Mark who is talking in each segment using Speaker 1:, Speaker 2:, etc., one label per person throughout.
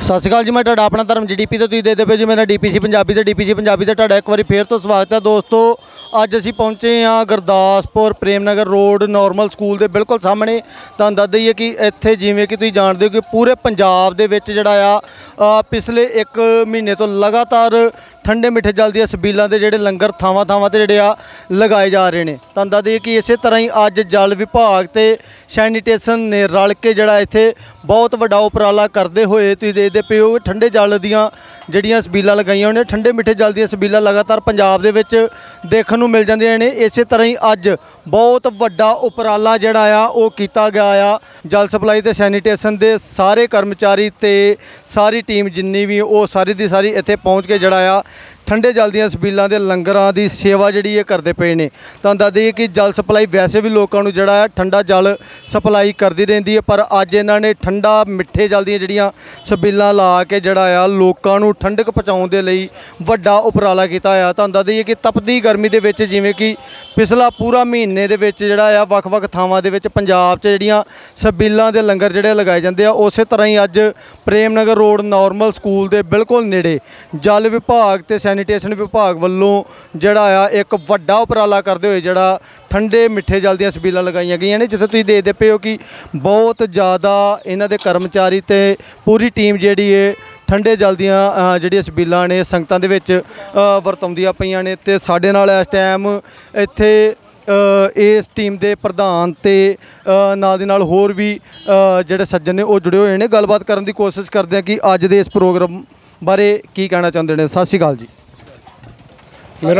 Speaker 1: सत श्री अकाल जी। मैं तुहाडा अपना धर्म GDP तो तुसीं देखदे पे जी मेरा DPC पंजाबी ते DPC पंजाबी ते तुहाडा एक बारी फिर तो स्वागत है दोस्तों। अज असीं पहुंचे हाँ Gurdaspur Prem Nagar road normal school के बिल्कुल सामने। तुहानूं दस दईए कि इत्थे जिवें कि तुसीं जाणदे हो कि पूरे पंजाब दे विच जिहड़ा आ पिछले एक महीने तो लगातार ठंडे मिठे जल दी छबीलों के जोड़े लंगर थावां थावां ते जोड़े लगाए जा रहे हैं। तुहानूं दस दईए कि इस तरह ही अज जल विभाग ते सैनीटेशन ने रल के जोड़ा इत्थे बहुत वड्डा उपराला करते हुए तुसीं देखदे पे हो ठंडे जल दियां जिहड़ियां छबीलां लगाईयां होईयां ठंडे मिठे जल दियां छबीलां लगातार पंजाब दे विच देखण नूं मिल जांदियां ने। इस तरह ही अज बहुत वड्डा उपराला जिहड़ा आ वो कीता गया आ। जल सप्लाई ते सैनीटेशन दे सारे कर्मचारी ते सारी टीम जिन्नी भी वो सारी दी सारी इत्थे पहुँच के जिहड़ा आ ठंडे जल दियां छबीलों के लंगरां दी सेवा जिहड़ी है करते पे ने। तुहानूं दस दईए कि जल सप्लाई वैसे भी लोगों नूं जिहड़ा है ठंडा जल सप्लाई करती रहिंदी है, पर अज इन्हां ने ठंडा मिठे जल दियां जिहड़ियां छबीलां ला के जिहड़ा आ लोकां नूं ठंडक पहुँचाउण दे लई वड्डा उपराला कीता आ। तुहानूं दस दईए कि तपदी गर्मी दे विच जिवें कि पिछला पूरा महीने दे विच जिहड़ा आ वख-वख थावां दे विच पंजाब 'च जिहड़ियां छबीलां दे लंगर जिहड़े लगाए जांदे आ उस तरह ही अज Prem Nagar road normal school के बिल्कुल नेड़े जल विभाग ते सैनीटेशन विभाग वालों जिहड़ा आ एक वड्डा उपराला करते हुए जिहड़ा ठंडे मिठे जल दियां छबीलां लगाईयां गईयां ने, जिथे तुसीं देखदे पे हो कि बहुत ज़्यादा इन्हां दे कर्मचारी ते पूरी टीम जिहड़ी है ठंडे जल दियां जिहड़ियां छबीलां ने संगतां दे विच वरताउंदियां पईयां ने। ते साडे नाल इस टाइम इत्थे इस टीम के प्रधान ते नाल दी नाल होर भी जिहड़े सज्जन ने वो जुड़े हुए हैं। गलबात करन दी कोशिश करते हैं कि अज दे इस प्रोग्राम बारे की कहना चाहुंदे ने। सत श्री अकाल जी।
Speaker 2: मेरा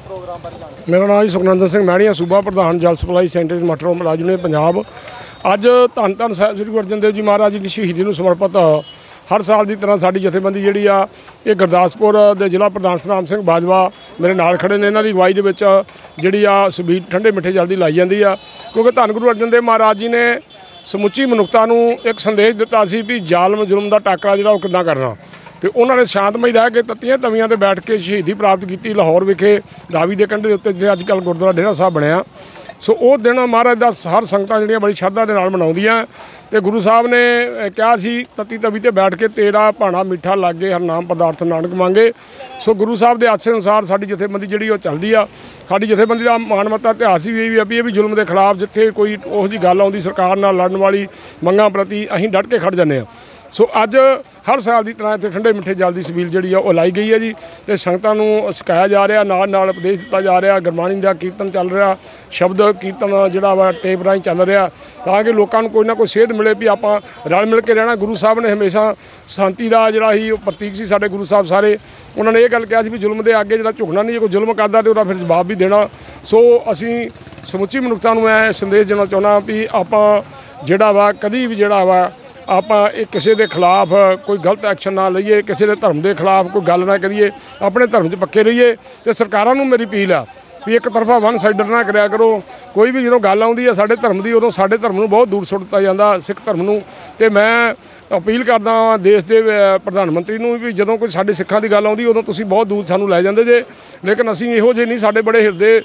Speaker 2: नाम जी सुखनंदन सिंह मैणिया, सूबा प्रधान जल सप्लाई सेंटर मटरों राजू पंजाब। अज धन धन साहिब श्री गुरु अर्जन देव जी महाराज जी की शहीदी में समर्पित हर साल की तरह साडी जथेबंदी जी आ ये गुरदासपुर के जिला प्रधान सतनाम सिंह बाजवा मेरे नाल खड़े ने। इन्हां दी अगवाई दे विच जिहड़ी आ छबील ठंडे मिठे जल दी लाई जाती आ, क्योंकि धन गुरु अर्जन देव महाराज जी ने समुची मनुखता नूं एक संदेश दिता सी भी जालम जुलम का टाकरा जिहड़ा ओह किद्दां करना। तो उन्होंने शांतमई रह के तत्तियां तवियां ते बैठ के शहीदी प्राप्त की लाहौर विखे रावी के कंढे उत्ते जिथे अजकल गुरुद्वारा डेरा साहब बनया। सो वो दिन महाराज का हर संगतां जिहड़ियां बड़ी श्रद्धा दे नाल मनाउंदियां। ते गुरु साहब ने कहा सी तत्ती तवी ते बैठ के तेरा भाणा मीठा लागे हर नाम पदार्थ नानक मांगे। सो गुरु साहब के आसे अनुसार साडी जथेबंदी जिहड़ी वो चलदी आ। साडी जथेबंदी का मानमत्ता इतिहास भी ये भी जुल्म के खिलाफ जिथे कोई उहो जी गल आउंदी सरकार नाल लड़न वाली मंगां प्रति असीं डट के खड़ जाने। सो अज हर साल की तरह इतने ठंडे मिठे जल की छबील जी लाई गई है जी। तो संगतां नूं सिखाया जा रहा, नाल उपदेश दिता जा रहा, गुरबाणी का कीर्तन चल रहा, शब्द कीर्तन जिहड़ा वा टेप राही चल रहा, ताकि लोगों को कोई ना कोई सेध मिले भी आपां रल मिल के रहना। गुरु साहब ने हमेशा शांति का जिहड़ा ही प्रतीक सी साडे गुरु साहब सारे। उन्होंने ये गल कहा भी जुल्म के अगे जिहड़ा झुकना नहीं, कोई जुल्म करदा तो उहदा फिर जवाब भी देना। सो असीं समुची मनुखता नूं मैं संदेश देना चाहुंदा भी आपां जिहड़ा वा कदी भी जिहड़ा वा आपां किसी के खिलाफ कोई गलत एक्शन ना लईए, किसी के धर्म के खिलाफ कोई गल ना करिए, अपने धर्म च पक्के रहिए। तो सरकारां नूं मेरी अपील आ भी एक तरफा वन साइडर ना करिया करो। कोई भी जो गल आउंदी है साडे धर्म की उदों साडे धर्म नूं बहुत दूर सुट दिता जांदा, सिख धर्म नूं। ते मैं अपील करदा देश के प्रधानमंत्री नूं भी जदों कोई साडे सिखां की गल आउंदी उदों तुसीं बहुत दूर सानूं लै जांदे जे, लेकिन असीं इहो जे नहीं। साडे बड़े हिरदे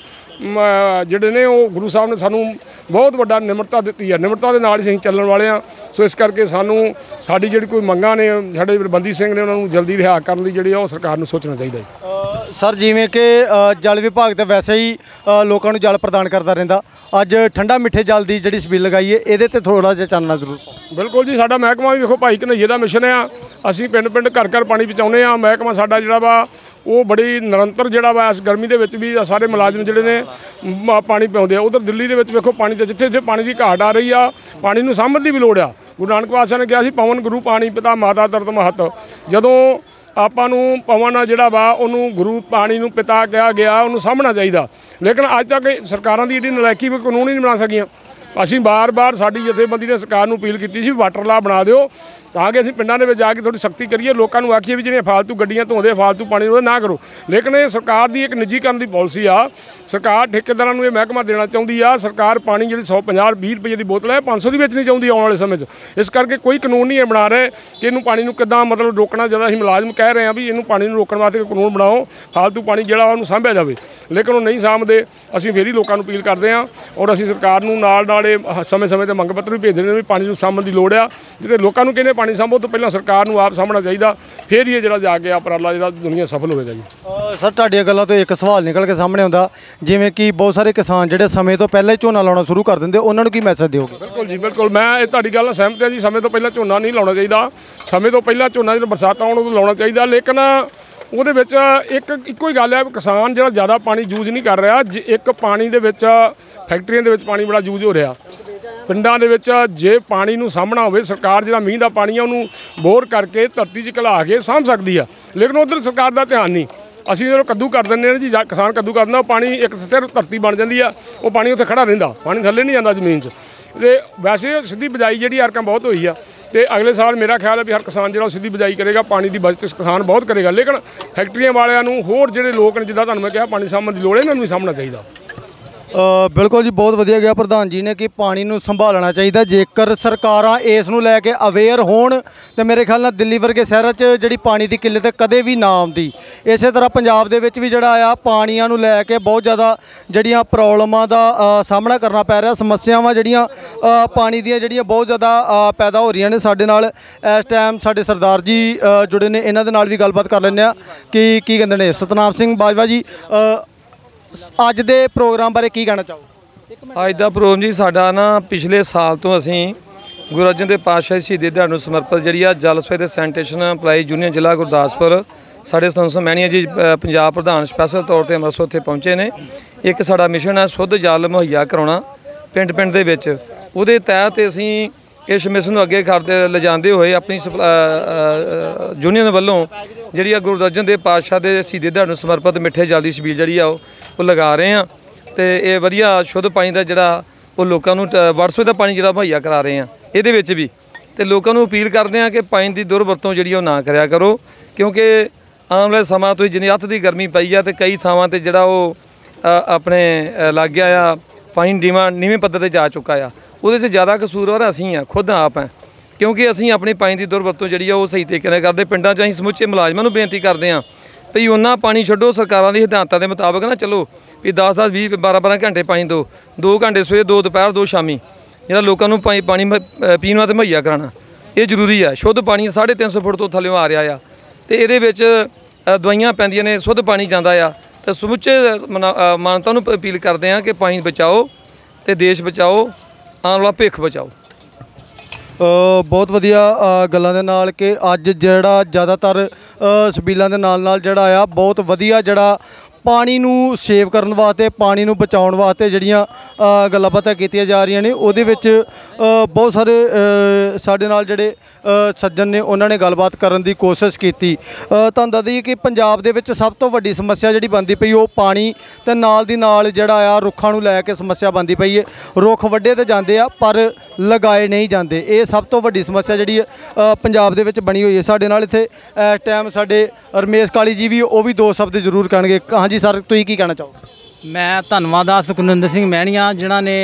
Speaker 2: जिहड़े ने वो गुरु साहब ने सानूं बहुत वड्डा निमरता दी है, निमरता के नाल ही असीं चलण वाले आ। सो इस करके सानूं साडी जिहड़ी कोई मंगां ने साडे बंदी सिंह ने उन्होंने जल्दी रिहा करन लई जिहड़ी सरकार नूं सोचना चाहिए।
Speaker 1: सर जिवें कि जल विभाग तो वैसे ही लोगों को जल प्रदान करता रहिंदा, अज ठंडा मिठे जल की जिहड़ी छबील लगाई है ये थोड़ा जिहा चानना जरूर पाओ।
Speaker 2: बिल्कुल जी, साडा महकमा भी देखो भाई घनैये का मिशन आ। असीं पिंड पिंड घर घर पानी पहुँचाउने आ। महकमा साडा जिहड़ा वा वो बड़ी निरंतर जिहड़ा वा इस गर्मी दे विच भी सारे मुलाजम जिहड़े ने पानी पिआउंदे आ। उधर दिल्ली दे विच वेखो पानी ते जिथे जिथे पानी की घाट आ रही आ, पानी नूं साਂਭਣ ਦੀ भी लोड़ आ। गुरु नानक पातशाह ने कहा सी पवन गुरु पानी पिता माता तरत महत। जदों आपां नूं पवन जिहड़ा वा उहनूं गुरु पानी नूं पिता कहा गया, उहनूं साਂਭਣਾ चाहिदा। लेकिन अज तक सरकारां दी इहदी नलायकी भी कानून ही नहीं बना सकियां। असीं बार बार साडी जथेबंदी ने सरकार नूं अपील कीती सी वाटर ला बना दिओ, ताकि असीं पिंडां दे विच जाके थोड़ी सख्ती करिए, लोकां नूं आखीए भी जिहड़ियां फालतू गड्डियां धोंदे फालतू पानी नूं ना करो। लेकिन ये सरकार की एक निजीकरण की पॉलिसी आ। सरकार ठेकेदारां नूं ये महकमा देना चाहुंदी आ। सरकार पानी जिहड़ी 150-20 रुपए की बोतल है 500 की बेचनी चाहुंदी आउण वाले समय 'च। इस करके कोई कानून नहीं बना रहे कि इहनूं पानी नूं किद्दां मतलब रोकना। जद असीं मुलाजम कह रहे हैं भी इहनूं पानी नूं रोकण वास्ते कानून बनाओ, फालतू पानी जिहड़ा उहनूं साਂਭਿਆ जावे, लेकिन वो नहीं साਂਭਦੇ। ਅਸੀਂ ਫੇਰ ਹੀ ਲੋਕਾਂ ਨੂੰ ਅਪੀਲ ਕਰਦੇ ਹਾਂ। ਔਰ ਅਸੀਂ ਸਰਕਾਰ ਨੂੰ ਨਾਲ ਇਹ ਸਮੇਂ-ਸਮੇਂ ਤੇ ਮੰਗ ਪੱਤਰ ਵੀ ਭੇਜਦੇ ਨੇ ਵੀ ਪਾਣੀ ਨੂੰ ਸਾਂਭਣ ਦੀ ਲੋੜ ਆ। ਜਿੱਥੇ ਲੋਕਾਂ ਨੂੰ ਕਹਿੰਦੇ ਪਾਣੀ ਸਾਂਭੋ ਤੋਂ ਪਹਿਲਾਂ ਸਰਕਾਰ ਨੂੰ ਆਪ ਸਾਂਭਣਾ ਚਾਹੀਦਾ, ਫਿਰ ਹੀ ਇਹ ਜਿਹੜਾ ਜਾ ਕੇ ਉਪਰਾਲਾ ਜਿਹੜਾ ਦੁਨੀਆ ਸਫਲ ਹੋਵੇਗਾ ਜੀ।
Speaker 1: ਸਰ ਤੁਹਾਡੀਆਂ ਗੱਲਾਂ ਤੋਂ ਇੱਕ ਸਵਾਲ ਨਿਕਲ ਕੇ ਸਾਹਮਣੇ ਆਉਂਦਾ, ਜਿਵੇਂ ਕਿ ਬਹੁਤ ਸਾਰੇ ਕਿਸਾਨ ਜਿਹੜੇ ਸਮੇਂ ਤੋਂ ਪਹਿਲਾਂ ਹੀ ਝੋਨਾ ਲਾਉਣਾ ਸ਼ੁਰੂ ਕਰ ਦਿੰਦੇ, ਉਹਨਾਂ ਨੂੰ ਕੀ ਮੈਸੇਜ ਦਿਓਗੇ?
Speaker 2: ਬਿਲਕੁਲ ਜੀ, ਬਿਲਕੁਲ ਮੈਂ ਇਹ ਤੁਹਾਡੀ ਗੱਲ ਨਾਲ ਸਹਿਮਤ ਹਾਂ ਜੀ। ਸਮੇਂ ਤੋਂ ਪਹਿਲਾਂ ਝੋਨਾ ਨਹੀਂ ਲਾਉਣਾ ਚਾਹੀਦਾ। ਸਮੇਂ ਤੋਂ ਪਹਿਲਾਂ ਝੋਨਾ ਜਦੋਂ ਬਰਸਾਤਾਂ ਆਉਣ ਉਦੋਂ ਲਾਉਣਾ ਚਾਹੀਦਾ। ਲੇਕਿਨ ਉਹਦੇ ਵਿੱਚ ਇੱਕੋ ਹੀ ਗੱਲ ਹੈ, ਕਿਸਾਨ ਜਿਹੜਾ ਜ਼ਿਆਦਾ ਪਾਣੀ ਯੂਜ਼ ਨਹੀਂ ਕਰ ਰਿਹਾ। ਇੱਕ ਪਾਣੀ ਦੇ ਵਿੱਚ ਫੈਕਟਰੀਆਂ ਦੇ ਵਿੱਚ ਪਾਣੀ ਬੜਾ ਯੂਜ਼ ਹੋ ਰਿਹਾ। ਪਿੰਡਾਂ ਦੇ ਵਿੱਚ ਜੇ ਪਾਣੀ ਨੂੰ ਸਾਂਭਣਾ ਹੋਵੇ, ਸਰਕਾਰ ਜਿਹੜਾ ਮੀਂਹ ਦਾ ਪਾਣੀ ਆ ਉਹਨੂੰ ਬੋਰ ਕਰਕੇ ਧਰਤੀ 'ਚ ਘਲਾ ਕੇ ਸਾਂਭ ਸਕਦੀ ਆ। ਲੇਕਿਨ ਉੱਧਰ ਸਰਕਾਰ ਦਾ ਧਿਆਨ ਨਹੀਂ। ਅਸੀਂ ਜਦੋਂ ਕੱਦੂ ਕਰ ਦਿੰਦੇ ਹਾਂ ਜੀ, ਕਿਸਾਨ ਕੱਦੂ ਕਰ ਦਿੰਦਾ, ਪਾਣੀ ਇੱਕ ਸਥਿਰ ਧਰਤੀ ਬਣ ਜਾਂਦੀ ਆ, ਉਹ ਪਾਣੀ ਉੱਥੇ ਖੜਾ ਰਹਿੰਦਾ, ਪਾਣੀ ਥੱਲੇ ਨਹੀਂ ਜਾਂਦਾ ਜ਼ਮੀਨ 'ਚ। ਅਤੇ ਵੈਸੇ ਸਿੱਧੀ ਬਿਜਾਈ ਜਿਹੜੀ ਅਰਕਾਂ ਬਹੁਤ ਹੋਈ ਆ, ਅਤੇ ਅਗਲੇ ਸਾਲ ਮੇਰਾ ਖਿਆਲ ਹੈ ਵੀ ਹਰ ਕਿਸਾਨ ਜਿਹੜਾ ਸਿੱਧੀ ਬਿਜਾਈ ਕਰੇਗਾ, ਪਾਣੀ ਦੀ ਬਚਤ ਕਿਸਾਨ ਬਹੁਤ ਕਰੇਗਾ। ਲੇਕਿਨ ਫੈਕਟਰੀਆਂ ਵਾਲਿਆਂ ਨੂੰ ਹੋਰ ਜਿਹੜੇ ਲੋਕ ਨੇ, ਜਿੱਦਾਂ ਤੁਹਾਨੂੰ ਮੈਂ ਕਿਹਾ ਪਾਣੀ ਸਾਂਭਣ ਦੀ ਲੋੜ ਹੈ, ਇਹਨਾਂ ਨੂੰ ਵੀ ਸਾਂਭਣਾ ਚਾਹੀਦਾ।
Speaker 1: ਬਿਲਕੁਲ ਜੀ, ਬਹੁਤ ਵਧੀਆ ਗਿਆ ਪ੍ਰਧਾਨ ਜੀ ਨੇ ਕਿ ਪਾਣੀ ਨੂੰ ਸੰਭਾਲਣਾ ਚਾਹੀਦਾ। ਜੇਕਰ ਸਰਕਾਰਾਂ ਇਸ ਨੂੰ ਲੈ ਕੇ ਅਵੇਅਰ ਹੋਣ ਤਾਂ ਮੇਰੇ ਖਿਆਲ ਨਾਲ ਦਿੱਲੀ ਵਰਗੇ ਸ਼ਹਿਰਾਂ 'ਚ ਜਿਹੜੀ ਪਾਣੀ ਦੀ ਕਿੱਲਤ ਕਦੇ ਵੀ ਨਾ ਆਉਂਦੀ। ਇਸੇ ਤਰ੍ਹਾਂ ਪੰਜਾਬ ਦੇ ਵਿੱਚ ਵੀ ਜਿਹੜਾ ਆ ਪਾਣੀਆਂ ਨੂੰ ਲੈ ਕੇ ਬਹੁਤ ਜ਼ਿਆਦਾ ਜਿਹੜੀਆਂ ਪ੍ਰੋਬਲਮਾਂ ਦਾ ਸਾਹਮਣਾ ਕਰਨਾ ਪੈ ਰਿਹਾ, ਸਮੱਸਿਆਵਾਂ ਜਿਹੜੀਆਂ ਪਾਣੀ ਦੀਆਂ ਜਿਹੜੀਆਂ ਬਹੁਤ ਜ਼ਿਆਦਾ ਪੈਦਾ ਹੋ ਰਹੀਆਂ ਨੇ। ਸਾਡੇ ਨਾਲ ਇਸ ਟਾਈਮ ਸਾਡੇ ਸਰਦਾਰ ਜੀ ਜੁੜੇ ਨੇ, ਇਹਨਾਂ ਦੇ ਨਾਲ ਵੀ ਗੱਲਬਾਤ ਕਰ ਲੈਂਦੇ ਆ ਕਿ ਕੀ ਕਹਿੰਦੇ ਨੇ। ਸਤਨਾਮ ਸਿੰਘ ਬਾਜਵਾ ਜੀ, ਅੱਜ ਦੇ ਪ੍ਰੋਗਰਾਮ ਬਾਰੇ ਕੀ ਕਹਿਣਾ ਚਾਹੋ?
Speaker 3: ਅੱਜ ਦਾ ਪ੍ਰੋਗਰਾਮ ਜੀ ਸਾਡਾ ਨਾ ਪਿਛਲੇ ਸਾਲ ਤੋਂ ਅਸੀਂ ਗੁਰੂ ਅਰਜਨ ਦੇਵ ਪਾਤਸ਼ਾਹ ਸ਼ਹੀਦੀ ਦਿਹਾੜੇ ਨੂੰ ਸਮਰਪਿਤ ਜਿਹੜੀ ਆ ਜਲ ਸਪਲਾਈ ਤੇ ਸੈਨੀਟੇਸ਼ਨ ਐਮਪਲਾਈ ਯੂਨੀਅਨ ਜ਼ਿਲ੍ਹਾ ਗੁਰਦਾਸਪੁਰ, ਸਾਡੇ ਸਤਨਾਮ ਸਿੰਘ ਮਹਿਣੀਆ ਜੀ ਪੰਜਾਬ ਪ੍ਰਧਾਨ ਸਪੈਸ਼ਲ ਤੌਰ ਤੇ ਅੰਮ੍ਰਿਤਸਰ ਉੱਥੇ ਪਹੁੰਚੇ ਨੇ। ਇੱਕ ਸਾਡਾ ਮਿਸ਼ਨ ਹੈ ਸ਼ੁੱਧ ਜਲ ਮੁਹੱਈਆ ਕਰਾਉਣਾ ਪਿੰਡ ਦੇ ਵਿੱਚ। ਉਹਦੇ ਤਹਿਤ ਅਸੀਂ ਇਸ ਮਿਸ਼ਨ ਨੂੰ ਅੱਗੇ ਲਿਜਾਂਦੇ ਹੋਏ ਆਪਣੀ ਯੂਨੀਅਨ ਵੱਲੋਂ ਜਿਹੜੀ ਆ ਗੁਰੂ ਅਰਜਨ ਦੇਵ ਪਾਤਸ਼ਾਹ ਦੇ ਸ਼ਹੀਦੀ ਦਿਹਾੜੇ ਨੂੰ ਸਮਰਪਿਤ ਮਿੱਠੇ ਜਲ ਦੀ ਛਬੀਲ ਜਿਹੜੀ ਆ ਉਹ ਲਗਾ ਰਹੇ ਹਾਂ। ਅਤੇ ਇਹ ਵਧੀਆ ਸ਼ੁੱਧ ਪਾਣੀ ਦਾ ਜਿਹੜਾ ਉਹ ਲੋਕਾਂ ਨੂੰ ਵਰਸੋਂ ਦਾ ਪਾਣੀ ਜਿਹੜਾ ਮੁਹੱਈਆ ਕਰਾ ਰਹੇ ਹਾਂ ਇਹਦੇ ਵਿੱਚ ਵੀ। ਅਤੇ ਲੋਕਾਂ ਨੂੰ ਅਪੀਲ ਕਰਦੇ ਹਾਂ ਕਿ ਪਾਣੀ ਦੀ ਦੁਰਵਰਤੋਂ ਜਿਹੜੀ ਉਹ ਨਾ ਕਰਿਆ ਕਰੋ, ਕਿਉਂਕਿ ਆਉਣ ਵਾਲੇ ਸਮਾਂ ਤੋਂ ਜਿੰਨੀ ਅੱਤ ਦੀ ਗਰਮੀ ਪਈ ਆ ਅਤੇ ਕਈ ਥਾਵਾਂ 'ਤੇ ਜਿਹੜਾ ਉਹ ਆਪਣੇ ਲੱਗ ਗਿਆ ਆ ਪਾਣੀ ਨੀਵੇਂ ਪੱਧਰ 'ਤੇ ਜਾ ਚੁੱਕਾ ਆ। ਉਹਦੇ 'ਚ ਜ਼ਿਆਦਾ ਕਸੂਰਵਾਰ ਅਸੀਂ ਆ, ਖੁਦ ਆਪ ਹੈ, ਕਿਉਂਕਿ ਅਸੀਂ ਆਪਣੀ ਪਾਣੀ ਦੀ ਦੁਰਵਰਤੋਂ ਜਿਹੜੀ ਆ ਉਹ ਸਹੀ ਤਰੀਕੇ ਨਾਲ ਕਰਦੇ। ਪਿੰਡਾਂ 'ਚ ਅਸੀਂ ਸਮੁੱਚੇ ਮੁਲਾਜ਼ਮਾਂ ਨੂੰ ਬੇਨਤੀ ਕਰਦੇ ਹਾਂ ਵੀ ਉਹਨਾਂ ਪਾਣੀ ਛੱਡੋ, ਸਰਕਾਰਾਂ ਦੀ ਹਦਾਇਤਾਂ ਦੇ ਮੁਤਾਬਕ ਨਾ ਚਲੋ ਵੀ 10-10, 20, 12-12 ਘੰਟੇ ਪਾਣੀ ਦਿਓ, 2 ਘੰਟੇ ਸਵੇਰੇ, 2 ਦੁਪਹਿਰ, 2 ਸ਼ਾਮੀ, ਜਿਹੜਾ ਲੋਕਾਂ ਨੂੰ ਪਾਣੀ ਪੀਣ ਵਾਸਤੇ ਮੁਹੱਈਆ ਕਰਾਉਣਾ ਇਹ ਜ਼ਰੂਰੀ ਹੈ। ਸ਼ੁੱਧ ਪਾਣੀ 350 ਫੁੱਟ ਤੋਂ ਥੱਲੇ ਆ ਰਿਹਾ ਆ, ਅਤੇ ਇਹਦੇ ਵਿੱਚ ਦਵਾਈਆਂ ਪੈਂਦੀਆਂ ਨੇ, ਸ਼ੁੱਧ ਪਾਣੀ ਜਾਂਦਾ ਆ। ਅਤੇ ਸਮੁੱਚੇ ਮਾਨਵਤਾ ਨੂੰ ਅਪੀਲ ਕਰਦੇ ਹਾਂ ਕਿ ਪਾਣੀ ਬਚਾਓ ਅਤੇ ਦੇਸ਼ ਬਚਾਓ, ਆਉਣ ਵਾਲਾ ਭਵਿੱਖ ਬਚਾਓ।
Speaker 1: ਬਹੁਤ ਵਧੀਆ ਗੱਲਾਂ ਦੇ ਨਾਲ ਕਿ ਅੱਜ ਜਿਹੜਾ ਜ਼ਿਆਦਾਤਰ ਛਬੀਲਾਂ ਦੇ ਨਾਲ ਜਿਹੜਾ ਆ ਬਹੁਤ ਵਧੀਆ ਜਿਹੜਾ ਪਾਣੀ ਨੂੰ ਸੇਵ ਕਰਨ ਵਾਸਤੇ, ਪਾਣੀ ਨੂੰ ਬਚਾਉਣ ਵਾਸਤੇ ਜਿਹੜੀਆਂ ਗੱਲਾਂ ਬਾਤਾਂ ਕੀਤੀਆਂ ਜਾ ਰਹੀਆਂ ਨੇ, ਉਹਦੇ ਵਿੱਚ ਬਹੁਤ ਸਾਰੇ ਸਾਡੇ ਨਾਲ ਜਿਹੜੇ ਸੱਜਣ ਨੇ ਉਹਨਾਂ ਨੇ ਗੱਲਬਾਤ ਕਰਨ ਦੀ ਕੋਸ਼ਿਸ਼ ਕੀਤੀ। ਤੁਹਾਨੂੰ ਦੱਸ ਦਈਏ ਕਿ ਪੰਜਾਬ ਦੇ ਵਿੱਚ ਸਭ ਤੋਂ ਵੱਡੀ ਸਮੱਸਿਆ ਜਿਹੜੀ ਬਣਦੀ ਪਈ ਉਹ ਪਾਣੀ ਅਤੇ ਨਾਲ ਦੀ ਨਾਲ ਜਿਹੜਾ ਆ ਰੁੱਖਾਂ ਨੂੰ ਲੈ ਕੇ ਸਮੱਸਿਆ ਬਣਦੀ ਪਈ ਹੈ। ਰੁੱਖ ਵੱਡੇ ਤਾਂ ਜਾਂਦੇ ਆ ਪਰ ਲਗਾਏ ਨਹੀਂ ਜਾਂਦੇ, ਇਹ ਸਭ ਤੋਂ ਵੱਡੀ ਸਮੱਸਿਆ ਜਿਹੜੀ ਪੰਜਾਬ ਦੇ ਵਿੱਚ ਬਣੀ ਹੋਈ ਹੈ। ਸਾਡੇ ਨਾਲ ਇੱਥੇ ਇਸ ਟਾਈਮ ਸਾਡੇ ਰਮੇਸ਼ ਕਾਲੀ ਜੀ ਵੀ, ਉਹ ਵੀ 2 ਸ਼ਬਦ ਜ਼ਰੂਰ ਕਹਿਣਗੇ। ਹਾਂਜੀ ਸਰ, ਤੁਸੀਂ ਕੀ ਕਹਿਣਾ ਚਾਹੋ?
Speaker 4: ਮੈਂ ਧੰਨਵਾਦ ਆ ਸੁਖਨਿੰਦਰ ਸਿੰਘ ਮਹਿਣੀਆ ਜਿਨ੍ਹਾਂ ਨੇ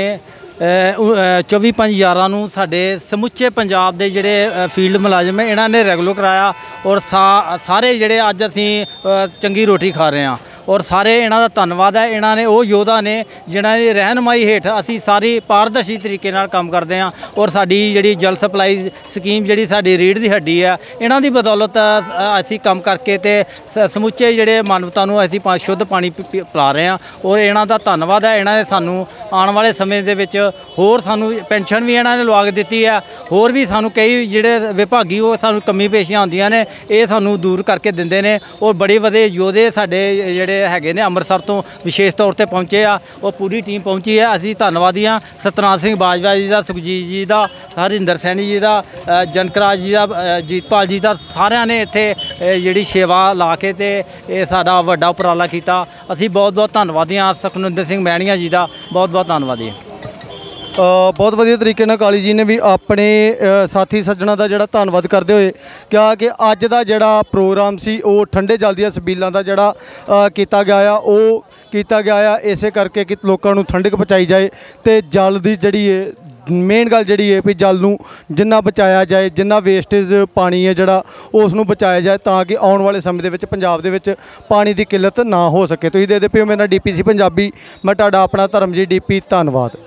Speaker 4: 24/5/11 ਨੂੰ ਸਾਡੇ ਸਮੁੱਚੇ ਪੰਜਾਬ ਦੇ ਜਿਹੜੇ ਫੀਲਡ ਮੁਲਾਜ਼ਮ ਹੈ ਇਹਨਾਂ ਨੇ ਰੈਗੂਲਰ ਕਰਾਇਆ, ਔਰ ਸਾਰੇ ਜਿਹੜੇ ਅੱਜ ਅਸੀਂ ਚੰਗੀ ਰੋਟੀ ਖਾ ਰਹੇ ਹਾਂ, ਔਰ ਸਾਰੇ ਇਹਨਾਂ ਦਾ ਧੰਨਵਾਦ ਹੈ। ਇਹਨਾਂ ਨੇ ਉਹ ਯੋਧਾ ਨੇ ਜਿਨ੍ਹਾਂ ਦੀ ਰਹਿਨਮਾਈ ਹੇਠ ਅਸੀਂ ਸਾਰੀ ਪਾਰਦਰਸ਼ੀ ਤਰੀਕੇ ਨਾਲ ਕੰਮ ਕਰਦੇ ਹਾਂ, ਔਰ ਸਾਡੀ ਜਿਹੜੀ ਜਲ ਸਪਲਾਈ ਸਕੀਮ ਜਿਹੜੀ ਸਾਡੀ ਰੀੜ੍ਹ ਦੀ ਹੱਡੀ ਆ, ਇਹਨਾਂ ਦੀ ਬਦੌਲਤ ਅਸੀਂ ਕੰਮ ਕਰਕੇ ਤੇ ਸਮੁੱਚੇ ਜਿਹੜੇ ਮਾਨਵਤਾ ਨੂੰ ਅਸੀਂ ਸ਼ੁੱਧ ਪਾਣੀ ਪਿਲਾ ਰਹੇ ਹਾਂ, ਔਰ ਇਹਨਾਂ ਦਾ ਧੰਨਵਾਦ ਹੈ। ਇਹਨਾਂ ਨੇ ਸਾਨੂੰ ਆਉਣ ਵਾਲੇ ਸਮੇਂ ਦੇ ਵਿੱਚ ਹੋਰ ਸਾਨੂੰ ਪੈਨਸ਼ਨ ਵੀ ਇਹਨਾਂ ਨੇ ਲਵਾ ਕੇ ਦਿੱਤੀ ਹੈ, ਹੋਰ ਵੀ ਸਾਨੂੰ ਕਈ ਜਿਹੜੇ ਵਿਭਾਗੀ ਉਹ ਸਾਨੂੰ ਕਮੀ ਪੇਸ਼ੀਆਂ ਆਉਂਦੀਆਂ ਨੇ ਇਹ ਸਾਨੂੰ ਦੂਰ ਕਰਕੇ ਦਿੰਦੇ ਨੇ, ਔਰ ਬੜੇ ਵਧੇ ਯੋਧੇ ਸਾਡੇ ਜਿਹੜੇ ਹੈਗੇ ਨੇ ਅੰਮ੍ਰਿਤਸਰ ਤੋਂ ਵਿਸ਼ੇਸ਼ ਤੌਰ ਤੇ ਪਹੁੰਚੇ ਆ, ਉਹ ਪੂਰੀ ਟੀਮ ਪਹੁੰਚੀ ਹੈ। ਅਸੀਂ ਧੰਨਵਾਦੀ ਹਾਂ ਸਤਨਾਮ ਸਿੰਘ ਬਾਜਵਾ ਜੀ ਦਾ, ਸੁਖਜੀਤ ਜੀ ਦਾ, ਹਰਿੰਦਰ ਸੈਣੀ ਜੀ ਦਾ, ਜਨਕਰਾਜ ਜੀ ਦਾ, ਜੀਤਪਾਲ ਜੀ ਦਾ, ਸਾਰਿਆਂ ਨੇ ਇੱਥੇ ਜਿਹੜੀ ਸੇਵਾ ਲਾ ਕੇ ਤੇ ਇਹ ਸਾਡਾ ਵੱਡਾ ਉਪਰਾਲਾ ਕੀਤਾ। ਅਸੀਂ ਬਹੁਤ ਧੰਨਵਾਦੀ ਹਾਂ ਸੁਖਨਿੰਦਰ ਸਿੰਘ ਮਹਿਣੀਆ ਜੀ ਦਾ, ਬਹੁਤ ਧੰਨਵਾਦੀ ਹਾਂ।
Speaker 1: ਬਹੁਤ ਵਧੀਆ ਤਰੀਕੇ ਨਾਲ ਕਾਲੀ ਜੀ ਨੇ ਵੀ ਆਪਣੇ ਸਾਥੀ ਸੱਜਣਾ ਦਾ ਜਿਹੜਾ ਧੰਨਵਾਦ ਕਰਦੇ ਹੋਏ ਕਿਹਾ ਕਿ ਅੱਜ ਦਾ ਜਿਹੜਾ ਪ੍ਰੋਗਰਾਮ ਸੀ ਉਹ ਠੰਡੇ ਜਲ ਦੀਆਂ ਛਬੀਲਾਂ ਦਾ ਜਿਹੜਾ ਕੀਤਾ ਗਿਆ ਆ ਇਸੇ ਕਰਕੇ ਕਿ ਲੋਕਾਂ ਨੂੰ ਠੰਡਕ ਪਹੁੰਚਾਈ ਜਾਏ ਅਤੇ ਜਲ ਦੀ ਜਿਹੜੀ ਮੇਨ ਗੱਲ ਜਿਹੜੀ ਹੈ ਵੀ ਜਲ ਨੂੰ ਜਿੰਨਾ ਬਚਾਇਆ ਜਾਏ, ਜਿੰਨਾ ਵੇਸਟੇਜ ਪਾਣੀ ਹੈ ਜਿਹੜਾ ਉਸ ਨੂੰ ਬਚਾਇਆ ਜਾਏ ਤਾਂ ਕਿ ਆਉਣ ਵਾਲੇ ਸਮੇਂ ਦੇ ਵਿੱਚ ਪੰਜਾਬ ਦੇ ਵਿੱਚ ਪਾਣੀ ਦੀ ਕਿੱਲਤ ਨਾ ਹੋ ਸਕੇ। ਤੁਸੀਂ ਦੇਖਦੇ ਪਏ ਹੋ ਮੇਰਾ DPC ਪੰਜਾਬੀ, ਮੈਂ ਤੁਹਾਡਾ ਆਪਣਾ ਧਰਮਜੀਤ DP, ਧੰਨਵਾਦ।